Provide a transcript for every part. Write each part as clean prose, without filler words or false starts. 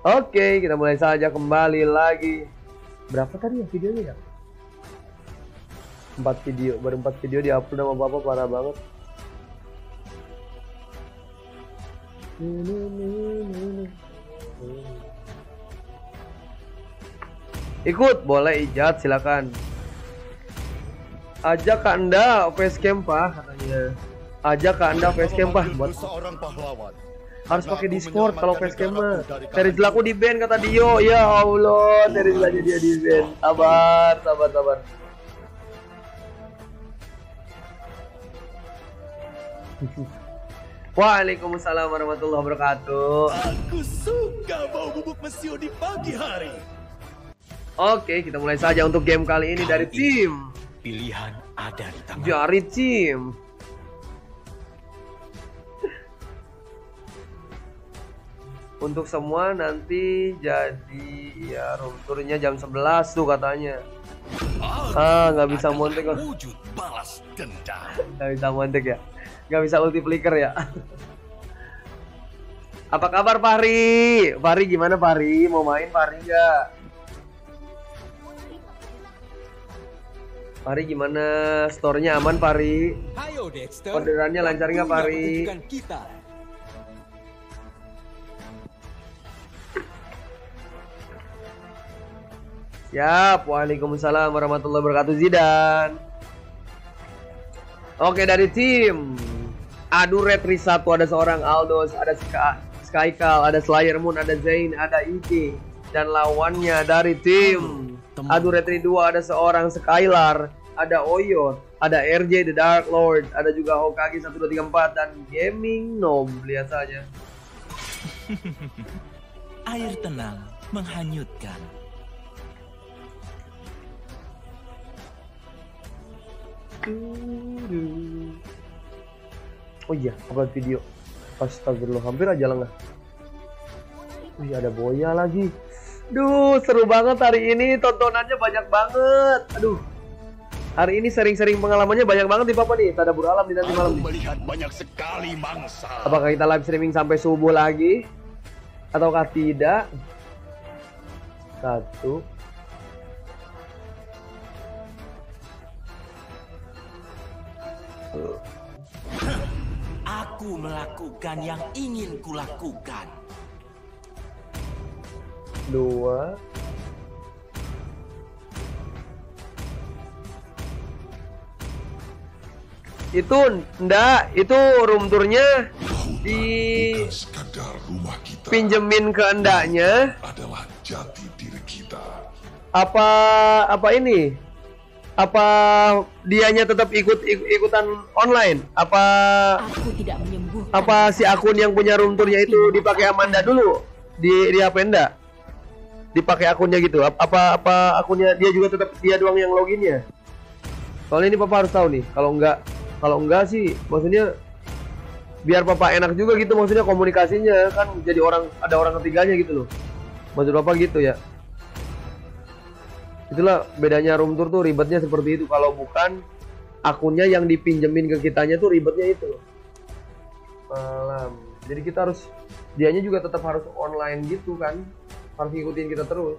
Oke, kita mulai saja kembali lagi. Berapa tadi ya videonya ya? 4 video, baru 4 video di-upload sama Bapak, parah banget. Ikut, boleh Ijat, silakan. Ajak Kak Anda facecam Pak, katanya. Ajak Kak Anda facecam Pak buat seorang pahlawan. harus pakai Discord kalau facecam mah. Terizla aku di ban kata Dio. Ya Allah, Terizla dia di ban. Sabar. Waalaikumsalam warahmatullahi wabarakatuh. Aku suka bau bubuk mesio di pagi hari. Oke, kita mulai saja untuk game kali ini dari tim Pilihan ada di tangan. Jari Tim. Untuk semua nanti jadi ya room tournya jam 11 tuh katanya. Nggak bisa montek kok. Wujud balas dendam. Nggak bisa montek ya. Nggak bisa multiplier ya. Apa kabar Fahri? Fahri gimana Fahri? Mau main Fahri nggak? Fahri gimana? Store-nya aman Fahri? Hayo Dexter. Orderannya lancar nggak Fahri? Kita. Siap. Waalaikumsalam warahmatullahi wabarakatuh Zidan. Oke, dari tim Adu Retri 1 ada seorang Aldos, ada Skykal, ada Slayer Moon, ada Zain, ada Iki. Dan lawannya dari tim Adu Retri 2 ada seorang Skylar, ada Oyot, ada RJ The Dark Lord, ada juga Hokage 1234 dan Gaming Nom. Lihat saja. Air tenang menghanyutkan. Oh iya, upload video. Astagfirullah, hampir aja lengah. Wih, ada Boya lagi. Duh, seru banget hari ini, tontonannya banyak banget. Aduh, hari ini sering-sering pengalamannya banyak banget nih Papa nih. Tadabur alam di nanti malam nih. Melihat banyak sekali mangsa. Apakah kita live streaming sampai subuh lagi? Ataukah tidak? Satu. Aku melakukan yang ingin kulakukan. 2. Itu enggak, itu room tournya di pinjemin ke endaknya. Adalah jati diri kita. Apa ini? Apa dianya tetap ikutan online? Aku tidak menyembuhkan. Apa si akun yang punya room tournya itu dipakai Amanda dulu di apa enggak? Dipakai akunnya gitu. Apa akunnya dia juga tetap dia doang yang loginnya? Soalnya ini Papa harus tahu nih. Kalau enggak sih maksudnya biar Papa enak juga gitu, maksudnya komunikasinya kan jadi ada orang ketiganya gitu loh. Maksud Papa gitu ya. Itulah bedanya room tour tuh, ribetnya seperti itu. Kalau bukan akunnya yang dipinjemin ke kitanya tuh ribetnya itu loh. Malam. Jadi kita harus, dianya juga tetap harus online gitu kan. Harus ngikutin kita terus.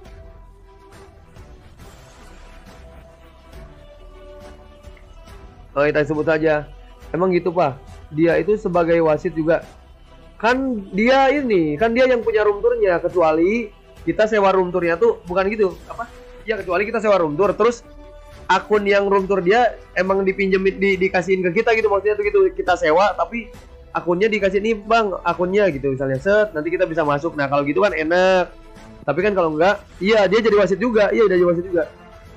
Oh, kita sebut saja. Emang gitu Pak. Dia itu sebagai wasit juga. Kan dia yang punya room tournya, kecuali kita sewa room tournya tuh bukan gitu. Apa? Ya kecuali kita sewa room tour, terus akun yang room tour dia emang dipinjemin dikasihin ke kita gitu, maksudnya tuh gitu, kita sewa tapi akunnya dikasih nih Bang, akunnya gitu misalnya, set nanti kita bisa masuk. Nah kalau gitu kan enak. Tapi kan kalau enggak, iya dia jadi wasit juga, iya udah jadi wasit juga.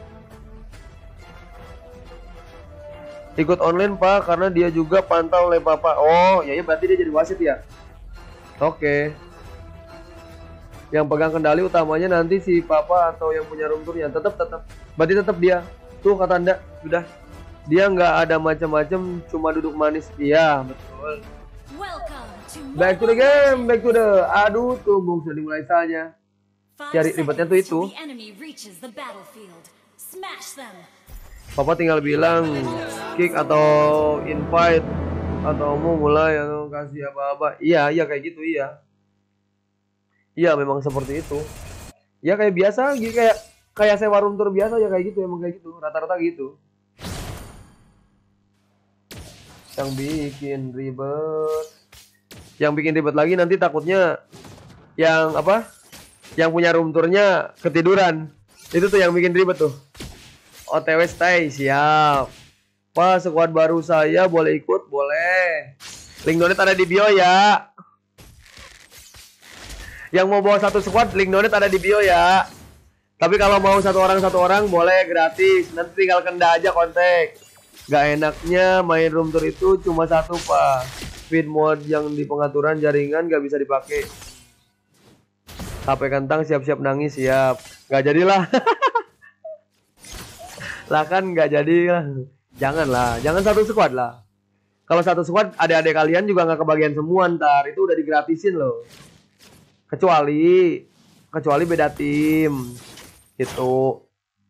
Ikut online Pak karena dia juga pantau oleh Papa. Oh ya berarti dia jadi wasit ya. Oke. Yang pegang kendali utamanya nanti si Papa atau yang punya room tournya. Tetap berarti tetap dia. Tuh kata Anda, sudah. Dia nggak ada macam-macam, cuma duduk manis. Iya, betul. Back to the game, back to the. Aduh, tuh Bung sudah dimulai saja. Cari ribetnya tuh itu. Papa tinggal bilang kick atau invite atau mau mulai atau kasih apa-apa. Iya kayak gitu iya. Iya memang seperti itu. Ya kayak biasa, kayak sewa room tour biasa ya kayak gitu, emang kayak gitu, rata-rata gitu. Yang bikin ribet lagi nanti takutnya yang apa? Yang punya room tournya ketiduran. Itu tuh yang bikin ribet tuh. OTW stay, siap. Pak, squad baru saya boleh ikut? Boleh. Link donate ada di bio ya. Yang mau bawa satu squad, link donate ada di bio ya. Tapi kalau mau satu orang boleh gratis. Nanti tinggal kenda aja kontak. Gak enaknya main room tour itu cuma satu, Pak. Speed mode yang di pengaturan jaringan gak bisa dipakai. HP kentang siap-siap nangis, siap. Gak jadilah. Lah kan gak jadi lah. Janganlah, jangan satu squad lah. Kalau satu squad, adik-adik kalian juga nggak kebagian semua ntar. Itu udah digratisin loh. Kecuali beda tim. Gitu.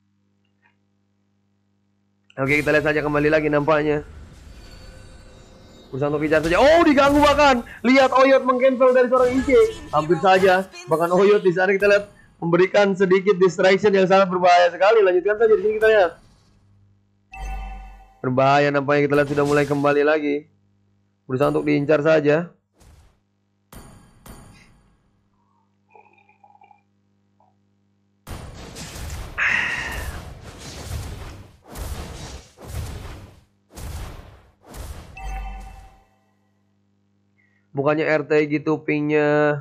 Oke, kita lihat saja kembali lagi nampaknya. Berusaha untuk kejar saja. Oh, diganggu bahkan. Lihat Oyot meng-cancel dari seorang IC. Hampir saja. Bahkan Oyot di sana kita lihat memberikan sedikit distraction yang sangat berbahaya sekali. Lanjutkan saja di sini kita lihat. Berbahaya nampaknya, kita lihat sudah mulai kembali lagi. Berusaha untuk diincar saja. Bukannya RT gitu pingnya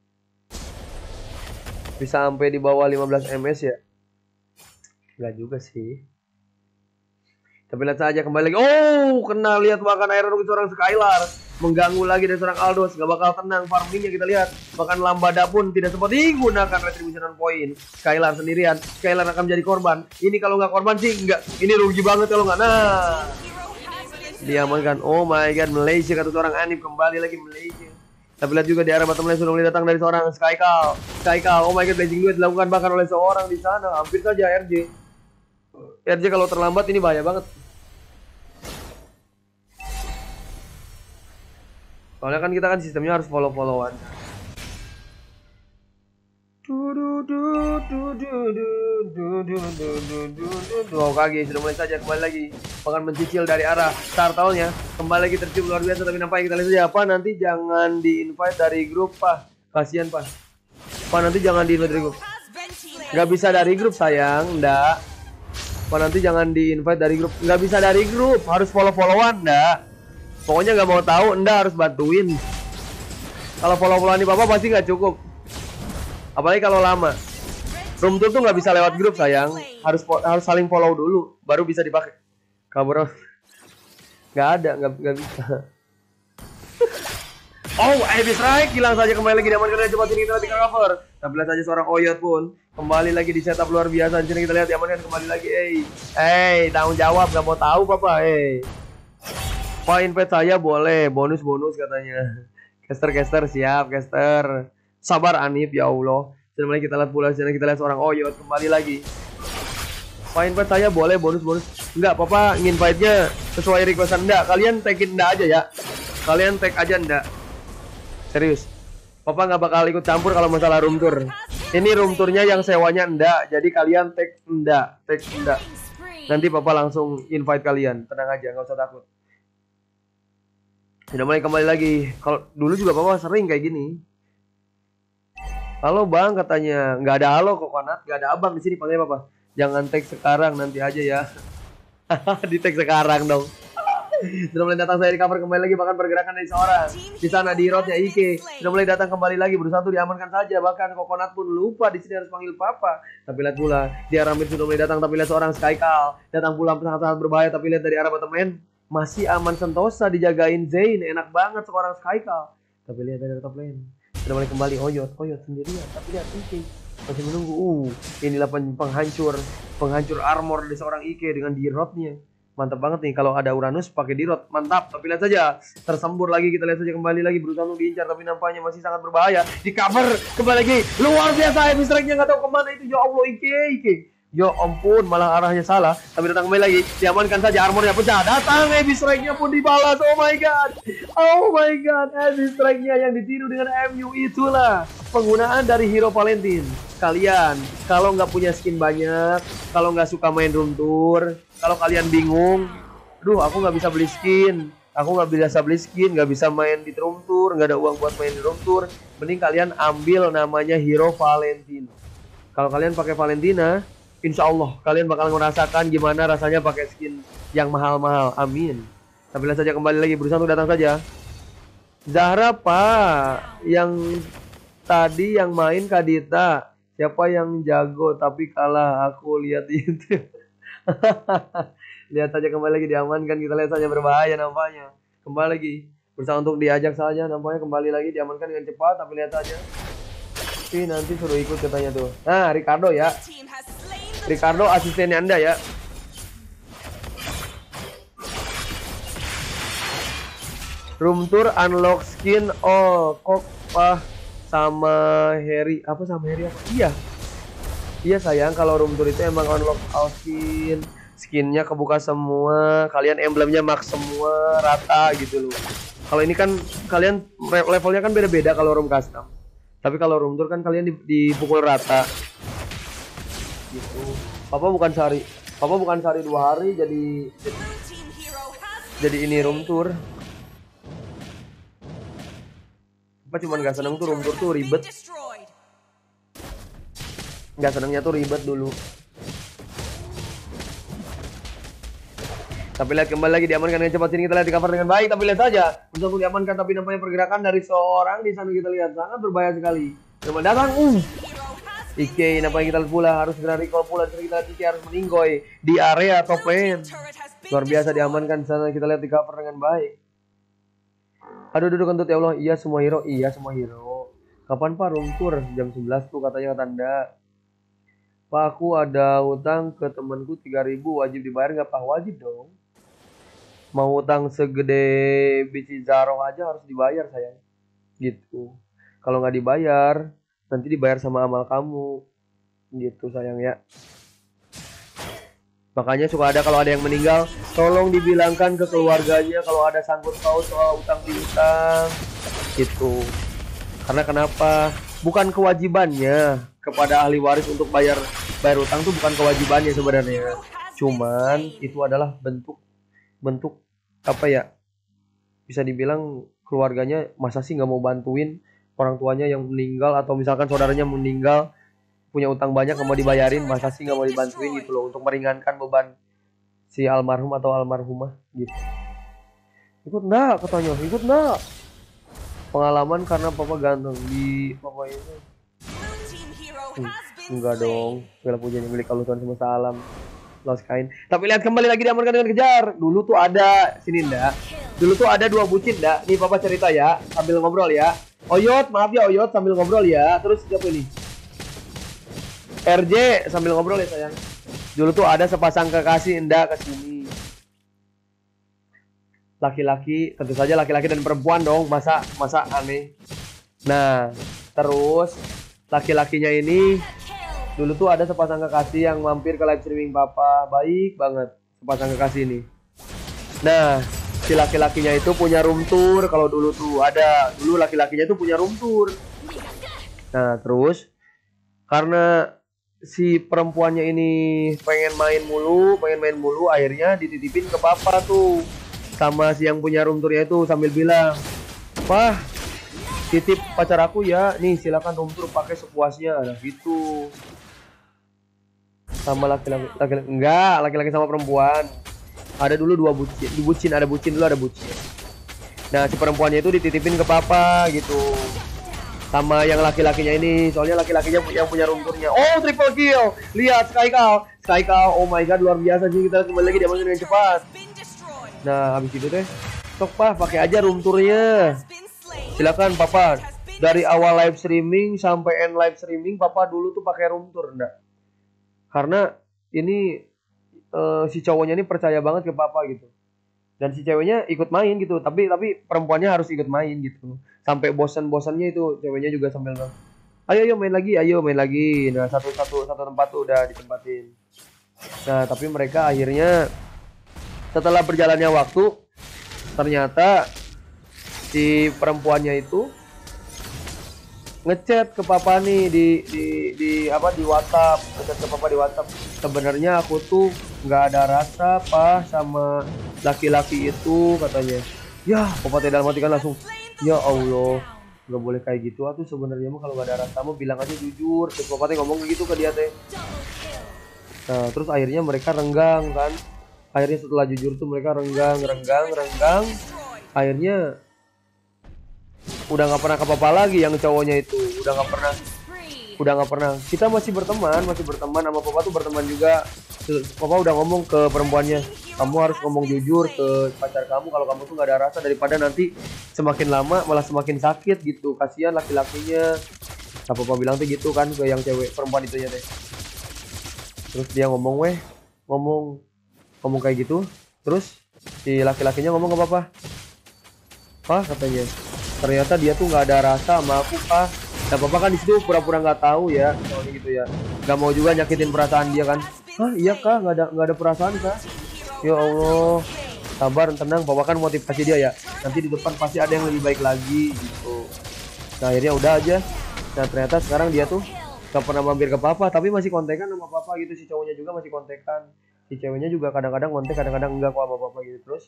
bisa sampai di bawah 15 ms ya? Enggak juga sih. Tapi lihat saja kembali lagi. Oh, kena, lihat bahkan Iron Fist seorang Skylar. Mengganggu lagi dari seorang Aldos. Gak bakal tenang farmingnya kita lihat. Bahkan Lambada pun tidak sempat digunakan retribution point. Skylar sendirian. Skylar akan menjadi korban. Ini kalau nggak korban sih enggak. Ini rugi banget kalau nggak. Nah, diamankan. Oh my god, Malaysia kata seorang Anip, kembali lagi Malaysia. Tapi lihat juga di arah bottom lane sudah mulai datang dari seorang Skycal. Oh my god, blazing duet dilakukan bahkan oleh seorang di sana. Hampir saja RJ kalau terlambat ini bahaya banget. Soalnya kan kita sistemnya harus follow-followan. Oh, kaki sudah mulai saja kembali lagi. Bahkan mencicil dari arah Startalnya. Kembali lagi tercium luar biasa, tapi nampaknya kita lihat saja. Pak, nanti jangan di-invite dari grup, Pak. Kasihan, Pak. Pak, nanti jangan di-invite dari grup. Gak bisa dari grup, sayang. Nggak. Pak, nanti jangan di-invite dari grup. Nggak bisa dari grup. Harus follow-followan, nggak. Pokoknya nggak mau tahu, Anda harus bantuin. Kalau follow-followan di Papa pasti nggak cukup. Apalagi kalau lama. Room tour tuh nggak bisa lewat grup, sayang. Harus saling follow dulu, baru bisa dipakai. Kabur. Nggak ada, nggak bisa. Oh, habis strike, hilang saja kembali lagi diamankan dari cepat ini kita lihat cover. Tapi lihat saja seorang Oyot pun kembali lagi di setup luar biasa. Di sini kita lihat diamankan kembali lagi. Tanggung jawab, nggak mau tahu Papa. Pak, invite saya boleh, bonus katanya. Caster siap, caster. Sabar Anip, ya Allah. Dan mulai kita lihat pula sini, kita lihat seorang Oyot kembali lagi. Pak, invite saya boleh, bonus. Enggak, Papa nginvite-nya sesuai requestan enggak. Kalian tag-in enggak aja ya. Kalian tag aja enggak. Serius. Papa nggak bakal ikut campur kalau masalah room tour. Ini room tournya yang sewanya enggak. Jadi kalian tag enggak. Nanti Papa langsung invite kalian. Tenang aja, nggak usah takut. Sudah mulai kembali lagi. Kalau dulu juga Papa sering kayak gini. Halo Bang, katanya. Nggak ada halo kok, Konat. Nggak ada abang di sini, panggil Papa. Jangan tag sekarang, nanti aja ya. Di tag sekarang dong. Sudah mulai datang saya di cover kembali lagi, bahkan pergerakan dari seorang di sana di roadnya Ike sudah mulai datang kembali lagi, berusaha untuk diamankan saja, bahkan Coconut pun lupa di sini harus panggil Papa. Tapi lihat pula di arah mid sudah mulai datang, tapi lihat seorang Skycal datang pula sangat berbahaya, tapi lihat dari arah bottom lane masih aman sentosa, dijagain Zain, enak banget seorang Skycal. Tapi lihat dari top lane sudah mulai kembali Oyot sendirian, tapi lihat Ike masih menunggu. Inilah penghancur armor dari seorang Ike dengan di roadnya. Mantap banget nih kalau ada Uranus pakai dirot, mantap. Tapi lihat saja tersembur lagi, kita lihat saja kembali lagi berusaha untuk diincar, tapi nampaknya masih sangat berbahaya. Di cover kembali lagi luar biasa, habis strike-nya nggak tahu kemana itu, ya Allah. Ike Yo ampun, malah arahnya salah. Tapi datang kembali lagi, diamankan saja, armornya pecah. Datang Heavy Strike-nya pun dibalas. Oh my god. Oh my god, Heavy Strike-nya yang ditiru dengan MU. Itulah penggunaan dari hero Valentine. Kalian kalau nggak punya skin banyak, kalau nggak suka main room tour, kalau kalian bingung, aduh aku nggak bisa beli skin, aku nggak bisa beli skin, nggak bisa main di room tour, nggak ada uang buat main di room tour, mending kalian ambil namanya hero Valentine. Kalau kalian pakai Valentina, insya Allah kalian bakal merasakan gimana rasanya pakai skin yang mahal-mahal. Amin. Tapi lihat saja, kembali lagi, berusaha untuk datang saja. Zahra pak, yang tadi yang main Kadita, siapa yang jago tapi kalah, aku lihat itu. Lihat saja, kembali lagi diamankan, kita lihat saja, berbahaya nampaknya. Kembali lagi, berusaha untuk diajak saja nampaknya, kembali lagi diamankan dengan cepat, tapi lihat saja. Tapi nanti suruh ikut katanya tuh. Nah, Ricardo ya. Ricardo asistennya Anda ya. Room tour unlock skin. Oh, kok sama Harry. Apa sama Harry apa? Iya. Iya sayang, kalau room tour itu emang unlock all skin. Skinnya kebuka semua. Kalian emblemnya max semua, rata gitu loh. Kalau ini kan kalian levelnya kan beda-beda kalau room custom. Tapi kalau room tour kan kalian dipukul rata. Gitu. Papa bukan sehari 2 hari jadi ini room tour. Papa cuman gak seneng tuh room tour tuh ribet. Gak senengnya tuh ribet dulu. Tapi lihat, kembali lagi diamankan dengan cepat. Sini kita lihat di cover dengan baik. Tapi lihat saja, untuk diamankan, tapi nampaknya pergerakan dari seorang di sana kita lihat sangat berbahaya sekali. Teman datang, Ike nampaknya kita lihat pula, harus segera recall pula. Kita lihat Ike harus meninggoy di area top lane. Luar biasa diamankan di sana, kita lihat di cover dengan baik. Aduh, duduk kentut ya Allah. Iya semua hero, iya semua hero. Kapan Pak room tour? Jam 11 tuh katanya tanda. Pak, aku ada utang ke temanku 3.000, wajib dibayar nggak Pak? Wajib dong. Mau utang segede biji Zaro aja harus dibayar sayang. Gitu. Kalau nggak dibayar, nanti dibayar sama amal kamu. Gitu sayang ya. Makanya suka ada kalau ada yang meninggal, tolong dibilangkan ke keluarganya kalau ada sangkut paut soal utang piutang. Gitu. Karena kenapa? Bukan kewajibannya kepada ahli waris untuk bayar utang tuh, bukan kewajibannya sebenarnya. Cuman itu adalah bentuk apa ya? Bisa dibilang keluarganya masa sih nggak mau bantuin orang tuanya yang meninggal, atau misalkan saudaranya meninggal punya utang banyak nggak mau dibayarin, masa sih nggak mau dibantuin gitu loh, untuk meringankan beban si almarhum atau almarhumah gitu. Ikut enggak katanya, ikut enggak. Pengalaman karena papa ganteng di papa ini. Enggak dong, segala pujian milik Allah Tuhan semesta alam. Lost kain. Tapi lihat, kembali lagi diamankan dengan kejar. Dulu tuh ada sini ndak. Dulu tuh ada 2 bucin ndak. Nih papa cerita ya, sambil ngobrol ya. Oyot, maaf ya Oyot, sambil ngobrol ya. Terus siapa ini? RJ sambil ngobrol ya sayang. Dulu tuh ada sepasang kekasih ndak kesini. Laki-laki, tentu saja laki-laki dan perempuan dong, masa aneh. Nah, terus laki-lakinya ini dulu tuh ada sepasang kekasih yang mampir ke live streaming papa. Baik banget sepasang kekasih ini. Nah, si laki-lakinya itu punya room tour. Kalau dulu tuh ada, dulu laki-lakinya itu punya room tour. Nah, terus karena si perempuannya ini pengen main mulu, akhirnya dititipin ke papa tuh sama si yang punya room tournya itu, sambil bilang, "Wah, titip pacar aku ya, nih silakan room tour pakai sepuasnya." Nah gitu. Sama laki-laki enggak, laki-laki sama perempuan. Ada dulu 2 bucin, ada bucin dulu, ada bucin. Nah, si perempuannya itu dititipin ke papa gitu. Sama yang laki-lakinya ini, soalnya laki-lakinya yang punya room tournya. Oh, triple kill. Lihat Sky Cow. Oh my god, luar biasa sih. Kita kembali lagi diamankan dengan cepat. Nah, habis itu teh, sok Pak, pakai aja room tournya. Silakan Papa. Dari awal live streaming sampai end live streaming, Papa dulu tuh pakai room tour enggak? Karena ini si cowoknya ini percaya banget ke Papa gitu. Dan si ceweknya ikut main gitu, tapi perempuannya harus ikut main gitu. Sampai bosan-bosannya itu ceweknya juga sambil ayo main lagi. Nah, satu tempat tuh udah ditempatin. Nah tapi mereka akhirnya setelah berjalannya waktu ternyata si perempuannya itu ngechat ke papa nih di WhatsApp, ngechat ke papa di WhatsApp. Sebenarnya aku tuh nggak ada rasa pak sama laki-laki itu katanya. Ya papa teh dalam hati kan langsung ya Allah nggak boleh kayak gitu tuh sebenarnya mah kalau nggak ada rasa mah bilang aja jujur. Terus papa teh ngomong gitu ke dia teh. Nah terus akhirnya mereka renggang kan. Akhirnya setelah jujur tuh mereka renggang. Akhirnya udah nggak pernah ke papa lagi yang cowoknya itu. Udah nggak pernah. Kita masih berteman sama papa tuh berteman juga. Papa udah ngomong ke perempuannya, kamu harus ngomong jujur ke pacar kamu kalau kamu tuh nggak ada rasa, daripada nanti semakin lama malah semakin sakit gitu, kasihan laki-lakinya. Nah papa bilang tuh gitu kan ke yang cewek perempuan itu ya deh. Terus dia ngomong kayak gitu. Terus si laki-lakinya ngomong ke papa, "Pak," katanya, "ternyata dia tuh nggak ada rasa sama aku, Pak." Nah papa kan di situ pura-pura nggak tahu ya, soalnya gitu ya, nggak mau juga nyakitin perasaan dia kan. "Hah iya kak, nggak ada perasaan kak." Ya Allah, sabar, tenang, papa kan motivasi dia ya, nanti di depan pasti ada yang lebih baik lagi gitu. Nah akhirnya udah aja. Nah ternyata sekarang dia tuh gak pernah mampir ke papa, tapi masih kontekan sama papa gitu. Si cowoknya juga masih kontekan, si ceweknya juga kadang-kadang kontek, kadang-kadang enggak kok sama papa gitu. Terus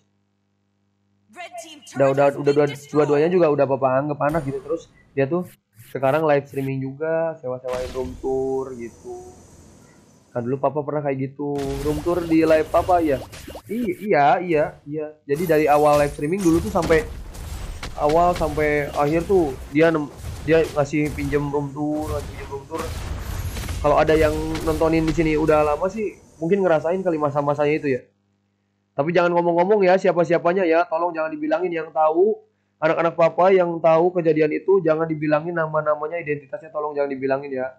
udah dua-duanya juga udah papa anggap anak gitu. Terus dia tuh sekarang live streaming juga, sewa-sewain room tour gitu. Nah dulu papa pernah kayak gitu, room tour di live papa ya. Iya. Jadi dari awal live streaming dulu tuh sampai awal sampai akhir tuh dia ngasih pinjem room tour. Kalau ada yang nontonin di sini udah lama sih mungkin ngerasain kali masa-masanya itu ya. Tapi jangan ngomong-ngomong ya siapa-siapanya ya, tolong jangan dibilangin. Yang tahu anak-anak papa yang tahu kejadian itu jangan dibilangin nama-namanya, identitasnya tolong jangan dibilangin ya.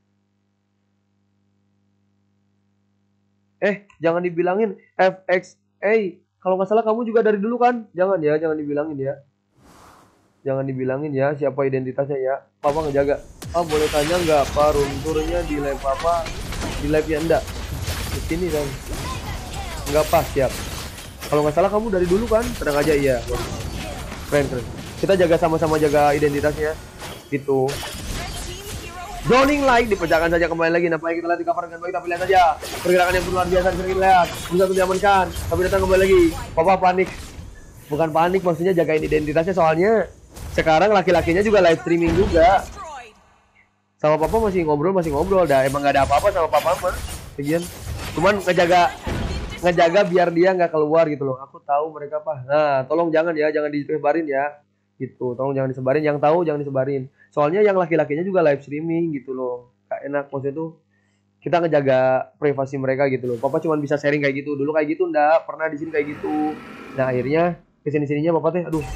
Jangan dibilangin FXA. Kalau nggak salah kamu juga dari dulu kan? Jangan dibilangin ya. Jangan dibilangin ya siapa identitasnya ya. Papa ngejaga. Boleh tanya nggak Pak room tournya di live Papa? Di live-nya enggak? Di sini kan? Nggak pas, siap. Kalau nggak salah kamu dari dulu kan? Tenang aja iya. Keren. Kita jaga sama-sama jaga identitasnya. Gitu. Zoning like diperjakan saja kembali lagi. Nampaknya kita lihat di cover dengan baik, tapi lihat saja pergerakan yang luar biasa bisa kita lihat. Bisa untuk diamankan, tapi datang kembali lagi. Papa panik. Bukan panik, maksudnya jagain identitasnya, soalnya sekarang laki-lakinya juga live streaming juga. Sama papa masih ngobrol dah. Emang gak ada apa-apa sama papa mah. Sekian. Cuman ngejaga biar dia nggak keluar gitu loh. Aku tahu mereka apa. Nah, tolong jangan disebarin ya. Gitu. Tolong jangan disebarin. Yang tahu jangan disebarin. Soalnya yang laki-lakinya juga live streaming gitu loh. Gak enak, maksudnya tuh kita ngejaga privasi mereka gitu loh. Papa cuma bisa sharing kayak gitu. Dulu kayak gitu ndak pernah di sini kayak gitu. Nah, akhirnya kesini-sininya papa teh aduh.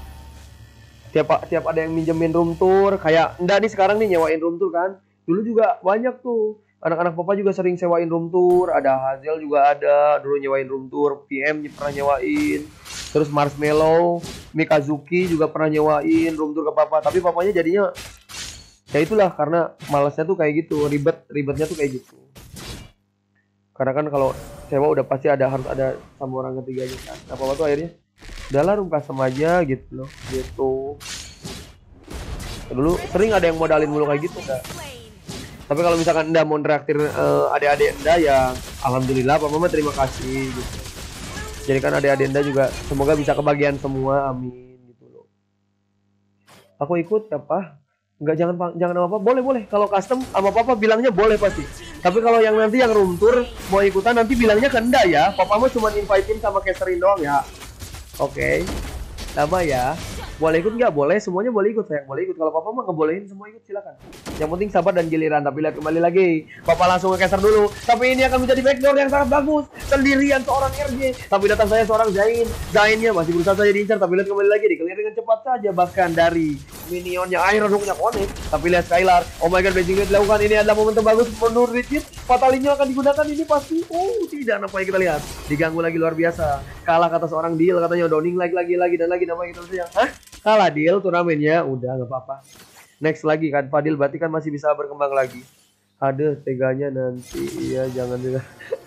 Tiap ada yang minjemin room tour, kayak ndak nih sekarang nih nyewain room tour kan. Dulu juga banyak tuh. Anak-anak papa juga sering sewain room tour, ada Hazel juga ada dulu nyewain room tour, PM pernah nyewain. Terus Marshmallow, Mikazuki juga pernah nyewain room tour ke papa, tapi papanya jadinya ya itulah karena malasnya tuh kayak gitu, ribetnya tuh kayak gitu. Karena kan kalau sewa udah pasti harus ada sama orang ketiganya kan. Nah, papa tuh akhirnya udahlah room custom aja gitu loh, gitu. Dulu sering ada yang modalin mulu kayak gitu enggak. Tapi kalau misalkan Anda mau neraktir adik-adik Anda ya alhamdulillah Pak Mama terima kasih gitu. Jadi kan adik-adik Anda juga semoga bisa kebagian semua, amin gitu loh. Aku ikut ya Pak. Enggak, jangan apa-apa, boleh. Kalau custom sama Papa bilangnya boleh pasti. Tapi kalau yang nanti yang room tour mau ikutan nanti bilangnya ke Anda ya. Papa mah cuma invite-in sama catering doang ya. Oke. Sama ya. Boleh ikut nggak? Boleh, semuanya boleh ikut sayang, boleh ikut. Kalau papa mah nggak bolehin semua ikut, silakan. Yang penting sabar dan giliran. Tapi lihat kembali lagi, papa langsung ngekeser dulu. Tapi ini akan menjadi backdoor yang sangat bagus. Sendirian seorang RJ. Tapi datang saya seorang Zainnya masih berusaha saja diincar. Tapi lihat kembali lagi, dikelir dengan cepat saja. Bahkan dari minionnya Iron Hook-nya connect. Tapi lihat Skylar, oh my god, blazing dilakukan. Ini adalah momentum bagus menurut Richard. Fatalinya akan digunakan ini pasti. Oh tidak, nampaknya kita lihat diganggu lagi luar biasa. Kalah kata seorang deal, katanya Downing lagi dan lagi namanya kita saja. Hah? Kalah deal turnamennya, udah nggak apa-apa. Next lagi kan Fadil, berarti kan masih bisa berkembang lagi. Aduh teganya nanti, iya jangan juga.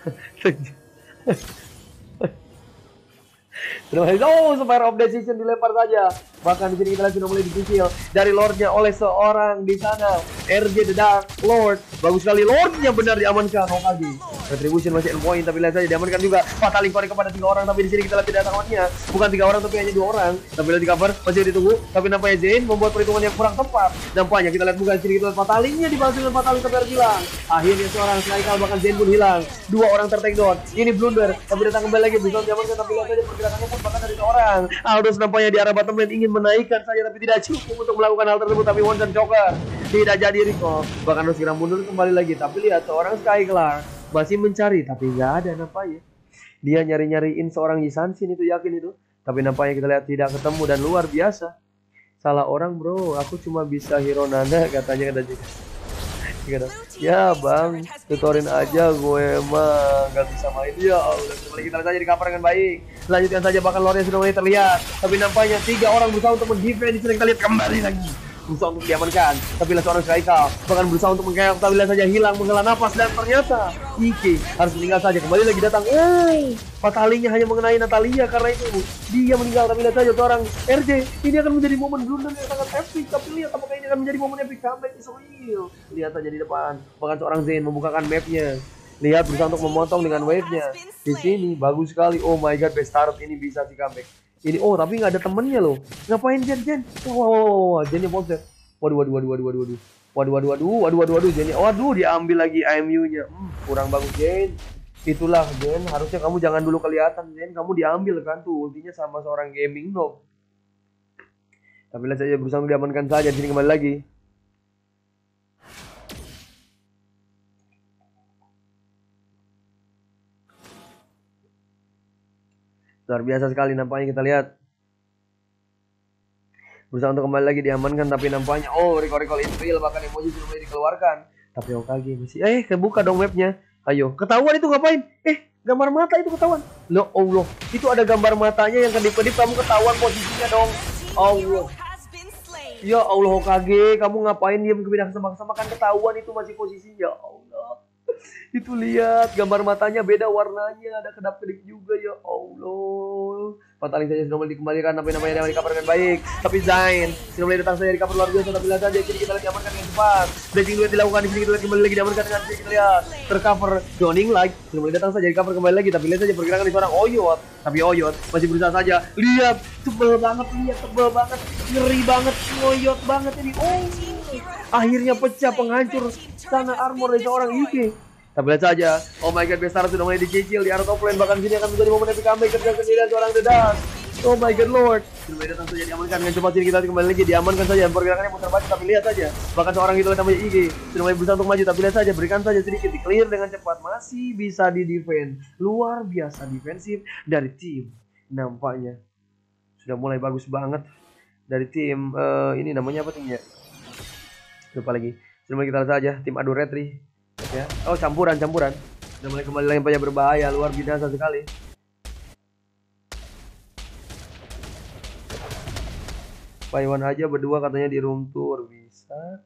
Oh, Spire of Decision dilempar saja. Bahkan di sini kita lihat sudah mulai dicicil dari Lordnya oleh seorang di sana, RJ The Dark Lord. Bagus sekali, Lordnya benar diamankan. Hokage Retribution masih on point, tapi lihat saja diamankan juga. Fataling korek kepada 3 orang, tapi di sini kita lihat tidak tamatnya. Bukan 3 orang tapi hanya 2 orang. Tapi lihat di cover masih ditunggu, tapi nampaknya Zain membuat perhitungan yang kurang tepat. Nampaknya kita lihat bukan sini, kita lihat Fatalingnya dibalas dengan Fataling tapi harus hilang. Akhirnya seorang Slaikal bahkan Zain pun hilang. 2 orang ter-take down. Ini blunder, tapi datang kembali lagi bisa diamankan, tapi lihat saja pergerakannya pun bahkan dari seorang Aldous nampaknya di arah bottom lane ingin menaikkan saja tapi tidak cukup untuk melakukan hal tersebut, tapi one shot joker tidak jadi recall, bahkan harus segera mundur kembali lagi. Tapi lihat seorang Skyclar masih mencari tapi nggak ada nampaknya. Dia nyari-nyariin seorang Yisansin itu, yakin itu, tapi nampaknya kita lihat tidak ketemu dan luar biasa. Salah orang bro, aku cuma bisa Hero Nana katanya juga. Ya bang, tutorin aja gue mah gak bisa main. Ya udah kembali kita lihat saja di cover dengan baik. Lanjutkan saja, bahkan Lordnya sudah mulai terlihat, tapi nampaknya 3 orang berusaha untuk mendefend. Di sini kita lihat kembali lagi berusaha untuk diamankan, tapi lihat seorang Skycall bahkan berusaha untuk mengkeok, tapi lihat saja hilang menghela nafas dan ternyata Ike harus meninggal saja. Kembali lagi datang, Fatalingnya hanya mengenai Natalia, karena itu dia meninggal. Tapi lihat saja seorang RJ, ini akan menjadi momen blunder yang sangat epic. Tapi lihat apakah ini akan menjadi momen epic comeback Israel. Lihat saja di depan, bahkan seorang Zain membukakan mapnya. Lihat berusaha untuk memotong dengan wave-nya. Di sini bagus sekali. Oh my god, best start ini bisa si comeback. Ini tapi nggak ada temennya loh. Ngapain Jen? Wow, Jennya bonset. Waduh. Jennya. Waduh, diambil lagi IMU-nya. Kurang bagus Jen. Itulah Jen, harusnya kamu jangan dulu kelihatan Jen. Kamu diambil kan tuh ultinya sama seorang gaming noob. Tapi lihat saja berusaha diamankan saja. Di sini kembali lagi. Luar biasa sekali nampaknya, kita lihat berusaha untuk kembali lagi diamankan, tapi nampaknya recall Israel, bahkan emoji sudah mulai dikeluarkan. Tapi Hokage masih kebuka dong mapnya. Ayo, ketahuan itu ngapain? Gambar mata itu ketahuan. Loh Allah, itu ada gambar matanya yang kedip-kedip, kamu ketahuan posisinya dong. Allah. Ya Allah Hokage, kamu ngapain diam kebidang sama-sama, kan ketahuan itu masih posisinya. Allah. Itu lihat gambar matanya beda warnanya, ada kedap-kedip juga, ya Allah. Fataling saja sudah mulai dikembalikan, tapi namanya di cover dengan baik. Tapi Zain sudah mulai datang saja di cover luar biasa, tapi lihat saja jadi kita lihat diamankan dengan cepat. Blazing duet dilakukan di sini, kita lihat kembali lagi diamankan dengan sini, kita lihat tercover Joning like sudah mulai datang saja di cover kembali lagi, tapi lihat saja pergerakan di seorang Oyot. Tapi Oyot masih berusaha saja. Lihat, tebel banget, ngeri banget, Oyot banget ini. Akhirnya pecah penghancur sana armor dari seorang Ike. Tapi lihat saja, oh my god, Bestara sudah mulai dicicil di arah top lane, bahkan sini akan menjadi momen epic comeback ketika sendirian seorang The Dark. Oh my god Lord, sudah datang saja diamankan dengan cepat. Sini kita kembali lagi diamankan saja, pergerakannya muter balik, tapi lihat saja, bahkan seorang itu namanya IG sudah mulai berusaha untuk maju, tapi lihat saja, berikan saja sedikit, di clear dengan cepat, masih bisa di defend. Luar biasa defensif dari tim, nampaknya sudah mulai bagus banget dari tim ini namanya apa timnya? Lupa lagi. Sudah mulai kita lihat saja tim adu retri. Ya. Oh, campuran. Sudah mulai kembali lagi, banyak berbahaya, luar biasa sekali. Paiwan aja berdua katanya di room tour bisa.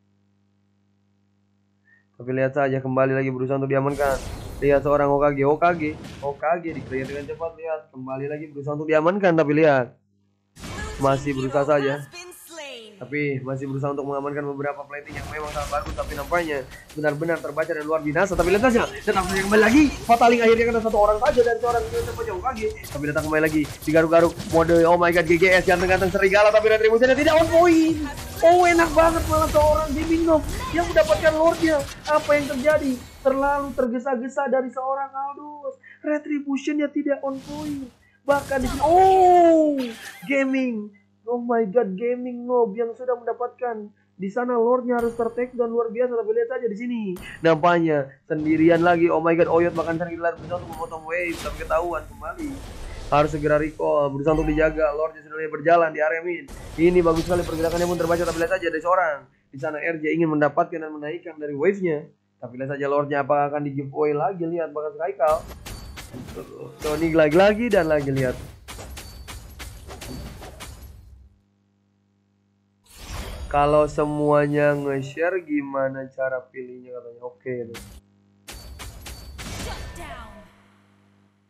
Tapi lihat saja kembali lagi berusaha untuk diamankan. Lihat seorang Hokage di-clear dengan cepat. Lihat kembali lagi berusaha untuk diamankan, tapi lihat masih berusaha saja. Tapi masih berusaha untuk mengamankan beberapa plating yang memang sangat bagus, tapi nampaknya benar-benar terbaca dan luar biasa. Tapi lihat saja, datang saja kembali lagi. Fataling akhirnya kena 1 orang saja dari seorang Hokage. Tapi datang kembali lagi, digaruk-garuk mode oh my god GGS ganteng-ganteng serigala, tapi retribusinya tidak on point. Enak banget malah seorang gaming noob yang mendapatkan Lordnya. Apa yang terjadi? Terlalu tergesa-gesa dari seorang Aldous. Retributionnya tidak on point. Bahkan di sini gaming. Oh my god, gaming noob yang sudah mendapatkan di sana Lordnya harus tertek dan luar biasa. Tapi lihat saja di sini, nampaknya sendirian lagi. Oh my god, Oyot bahkan sering berusaha untuk memotong wave, tapi ketahuan kembali. Harus segera recall, berusaha untuk dijaga. Lordnya sudah mulai berjalan di area mid. Ini bagus sekali pergerakannya pun terbaca. Tapi lihat saja ada seorang di sana RJ ingin mendapatkan dan menaikkan dari wave-nya. Tapi lihat saja Lordnya apakah akan di giveaway lagi. Lihat bahkan Skycall. Tony lagi dan lagi lihat. Kalau semuanya nge-share gimana cara pilihnya katanya. Oke deh.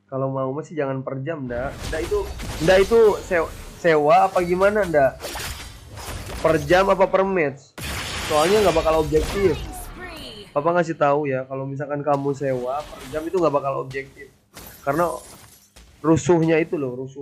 Kalau mau masih jangan per jam, ndak itu sewa apa gimana, ndak? Per jam apa per match? Soalnya nggak bakal objektif. Papa ngasih tahu ya, kalau misalkan kamu sewa per jam itu nggak bakal objektif. Karena rusuhnya itu.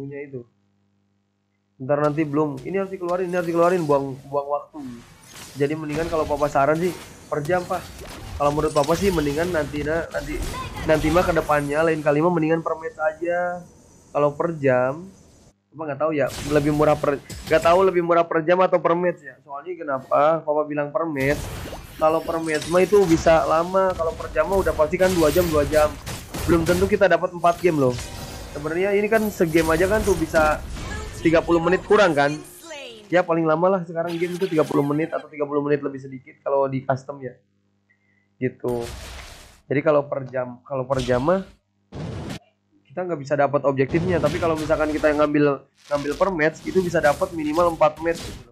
Ntar nanti belum, ini harus dikeluarin, buang waktu. Jadi mendingan kalau papa saran sih per jam, Pak. Kalau menurut papa sih mendingan nanti mah ke depannya lain kali mah mendingan per match aja. Kalau per jam, papa nggak tahu ya, lebih murah per jam atau per match ya. Soalnya kenapa papa bilang per match? Kalau per match mah itu bisa lama, kalau per jam mah udah pasti kan 2 jam. Belum tentu kita dapat 4 game loh. Sebenarnya ini kan segame aja kan tuh bisa 30 menit kurang kan? Ya paling lama lah sekarang game itu 30 menit atau 30 menit lebih sedikit kalau di custom ya. Gitu. Jadi kalau per jam mah kita nggak bisa dapat objektifnya, tapi kalau misalkan kita yang ngambil per match itu bisa dapat minimal 4 match gitu.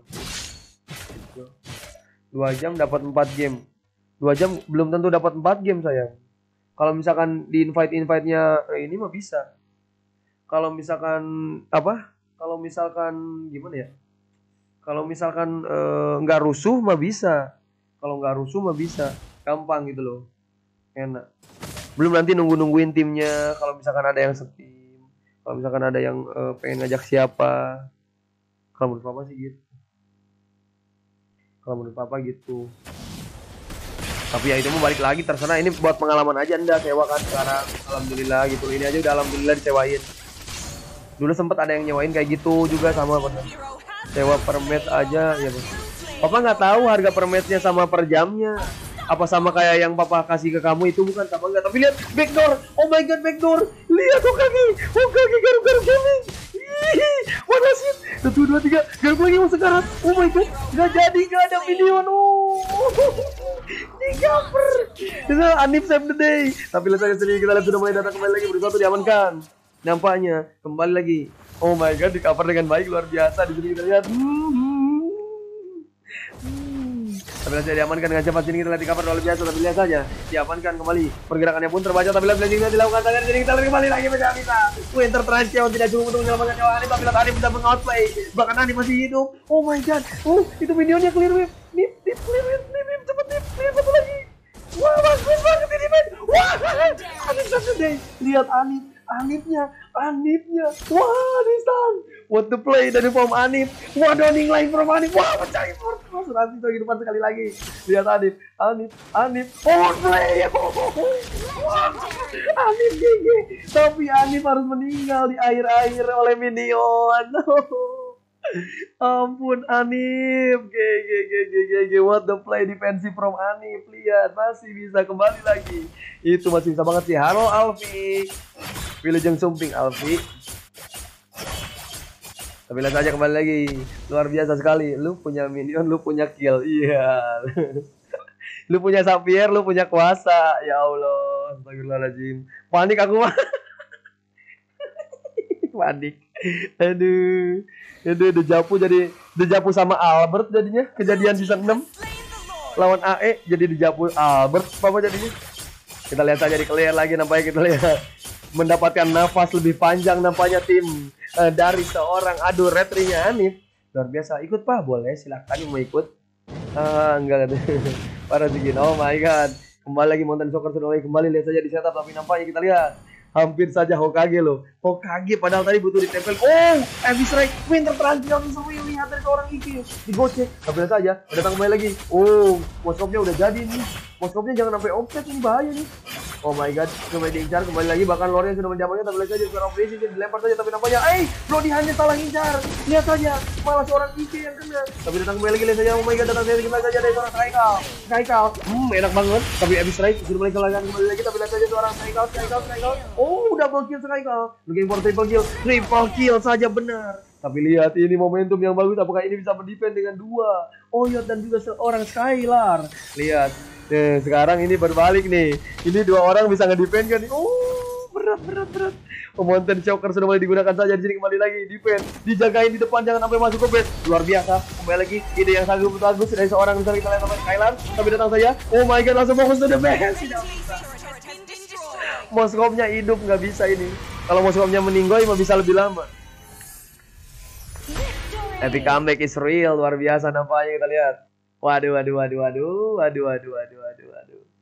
2 jam dapat 4 game. 2 jam belum tentu dapat 4 game sayang. Kalau misalkan di invite-nya ini mah bisa. Kalau misalkan gimana ya? Kalau misalkan nggak rusuh mah bisa. Kalau nggak rusuh mah bisa. Gampang gitu loh. Enak. Belum nanti nungguin timnya. Kalau misalkan ada yang setim. Kalau misalkan ada yang pengen ngajak siapa. Kalau menurut papa sih gitu. Tapi ya itu mau balik lagi terserah, ini buat pengalaman aja Anda sewa kan sekarang. Alhamdulillah gitu. Ini aja udah alhamdulillah disewain. Dulu sempet ada yang nyewain kayak gitu juga sama bener. Sewa per match aja ya, Bang. Papa nggak tahu harga per matchnya sama per jamnya. Apa sama kayak yang papa kasih ke kamu itu, bukan sama enggak. Tapi lihat backdoor. Oh my god, backdoor. Lihat Hokage garu gaming. Mana sih? 1, 2, 3. Garuk lagi mau sekarat. Oh my god. Nggak ada minion. Digaper. Itu Anip save the day. Tapi lihat saja sendiri, kita lihat sudah mulai datang kembali lagi, bersatu diamankan. Nampaknya kembali lagi. Oh my god, di cover dengan baik, luar biasa. Di sini kita lihat. Tapi saja diamankan dengan cepat. Sini kita lihat di cover luar biasa. Tapi lihat saja diamankan kembali. Pergerakannya pun terbaca. Tapi lihat blazingnya dilakukan tangan. Jadi kita lihat kembali lagi bisa. Winter Transceo tidak cukup untuk menyelamatkan nyawa Anip. Tapi lihat Anip bisa meng-outplay. Bahkan Anip masih hidup. Oh my god. Itu minionnya clear whip. Nip clear whip. Nip cepet nip. Lihat satu lagi. Wah, bagus banget ini men. Wah, Anip gede. Lihat Anipnya. Wah, di stun. What the play dari form Anip. Wah, downing line from Anip. Wah, pecah import. Asuransi itu depan sekali lagi. Lihat Anip. Oh, play. Wah, Anip GG. Tapi Anip harus meninggal di air oleh minion. Ampun Anip. GG. What the play defensive from Anip. Lihat, masih bisa kembali lagi. Itu masih bisa banget sih. Halo Alfi. Wilujeng Sumping Alfi. Tapi lihat aja kembali lagi. Luar biasa sekali. Lu punya minion, lu punya kill. Iya. Lu punya Xavier, lu punya kuasa. Ya Allah, astagfirullahaladzim. Panik aku mah. Panik. Aduh, Dejapu sama Albert jadinya. Kejadian season 6 lawan AE jadi Dejapu Albert Papa jadinya. Kita lihat saja di clear lagi, nampaknya kita lihat mendapatkan nafas lebih panjang nampaknya tim dari seorang retrinya Anip. Luar biasa. Ikut Pak, boleh silakan yang mau ikut. Enggak ada. Para segini. Oh my god. Kembali lagi Mountain Soccer sudah mulai kembali. Lihat saja di setup, tapi nampaknya kita lihat hampir saja Hokage loh. Hokage padahal tadi butuh ditempel. Oh, Abyss Ray, Winter Transceo lihat dari seorang Iki digocek. Tapi lihat saja, datang kembali lagi. Oh, moskopnya udah jadi nih. Moskopnya jangan sampai offset, ini bahaya nih. Oh my god, coba diincar kembali lagi, bahkan lore sudah menjamannya. Tapi lihat saja seorang Blaze dilempar saja, tapi nampaknya Brody hanya salah incar. Lihat saja, malah seorang Iki yang kena. Tapi datang kembali lagi, lihat saja. Oh my god, datang saja dari seorang Skycall. Enak banget. Tapi Abyss Ray sudah mulai kembali lagi. Tapi lihat saja seorang Skycall. Oh, double kill Skycall. Looking for triple kill saja benar. Tapi lihat ini momentum yang bagus. Apakah ini bisa mendefend dengan 2 Oyot dan juga seorang Skylar. Lihat. Sekarang ini berbalik nih. Ini 2 orang bisa ngedefend kan nih. Oh, berat. Mountain Soccer sudah mulai digunakan saja di sini, kembali lagi defend. Dijagain di depan jangan sampai masuk ke base. Luar biasa. Kembali lagi ide yang sangat bagus dari seorang misalnya kita lihat sama Skylar. Tapi datang saja. Oh my god, langsung fokus to the base. Moskopnya hidup, nggak bisa ini. Kalau musuhnya meninggoy mah bisa lebih lama. Epic comeback is real, luar biasa nampaknya kita lihat. Waduh.